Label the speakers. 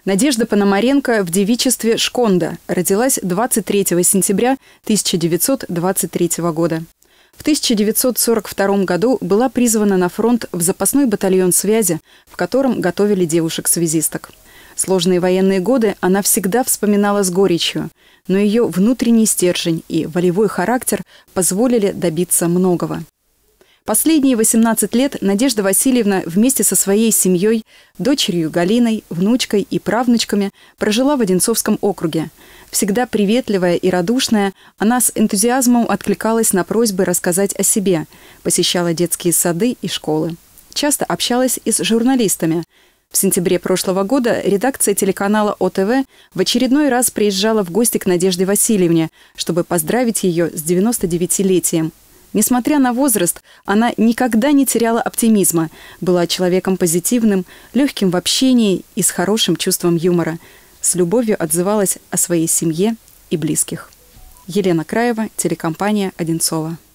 Speaker 1: Надежда Пономаренко в девичестве Шконда родилась 23 сентября 1923 года. В 1942 году была призвана на фронт в запасной батальон связи, в котором готовили девушек-связисток. Сложные военные годы она всегда вспоминала с горечью, но ее внутренний стержень и волевой характер позволили добиться многого. Последние 18 лет Надежда Васильевна вместе со своей семьей, дочерью Галиной, внучкой и правнучками прожила в Одинцовском округе. Всегда приветливая и радушная, она с энтузиазмом откликалась на просьбы рассказать о себе, посещала детские сады и школы. Часто общалась и с журналистами. В сентябре прошлого года редакция телеканала ОТВ в очередной раз приезжала в гости к Надежде Васильевне, чтобы поздравить ее с 99-летием. Несмотря на возраст, она никогда не теряла оптимизма, была человеком позитивным, легким в общении и с хорошим чувством юмора. С любовью отзывалась о своей семье и близких. Елена Краева, телекомпания «Одинцово».